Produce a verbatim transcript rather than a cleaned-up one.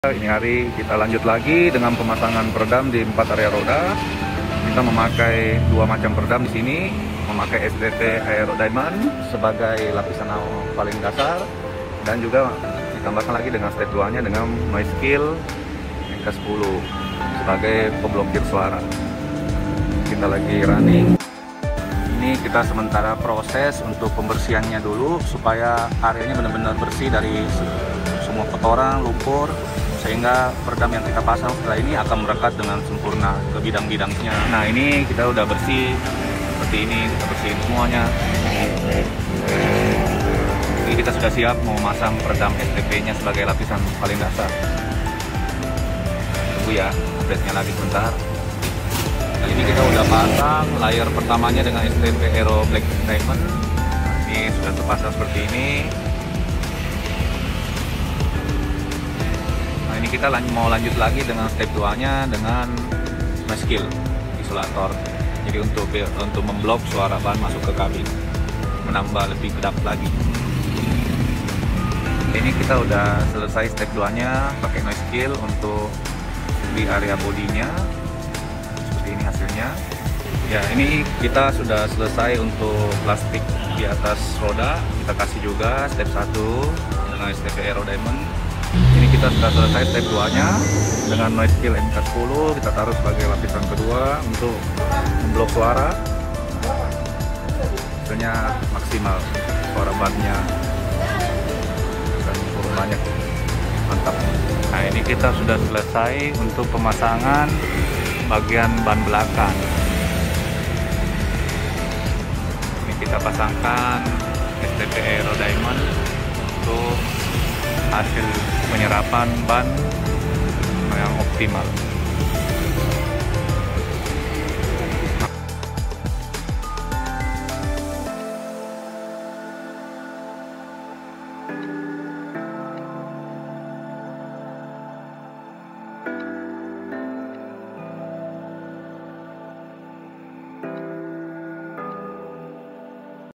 Ini hari kita lanjut lagi dengan pemasangan peredam di empat area roda. Kita memakai dua macam peredam di sini, memakai S T P Aero Diamond sebagai lapisan paling dasar, dan juga ditambahkan lagi dengan step dua nya dengan Noise-Kill M K sepuluh sebagai pemblokir suara. Kita lagi running. Ini kita sementara proses untuk pembersihannya dulu supaya areanya benar-benar bersih dari semua kotoran, lumpur, sehingga peredam yang kita pasang setelah ini akan merekat dengan sempurna ke bidang-bidangnya. Nah, ini kita udah bersih seperti ini, kita bersihin semuanya. Ini kita sudah siap mau masang peredam S T P-nya sebagai lapisan paling dasar. Tunggu ya, update-nya lagi sebentar. Nah, ini kita udah pasang layer pertamanya dengan S T P Aero Black Diamond. Nah, ini sudah terpasang seperti ini. Ini kita mau lanjut lagi dengan step dua nya dengan Noise-Kill isolator. Jadi untuk untuk memblok suara ban masuk ke kabin, menambah lebih kedap lagi. Ini kita udah selesai step dua nya pakai Noise-Kill untuk di area bodinya. Seperti ini hasilnya. Ya, ini kita sudah selesai untuk plastik di atas roda. Kita kasih juga step satu dengan S T P Aero Diamond. Ini kita sudah selesai step dua nya dengan Noise-Kill M K sepuluh. Kita taruh sebagai lapisan kedua untuk memblok suara. Hasilnya maksimal, suara bannya dan turun banyak, mantap. Nah, ini kita sudah selesai untuk pemasangan bagian ban belakang. Ini kita pasangkan S T P Aero Diamond untuk hasil penyerapan ban yang optimal.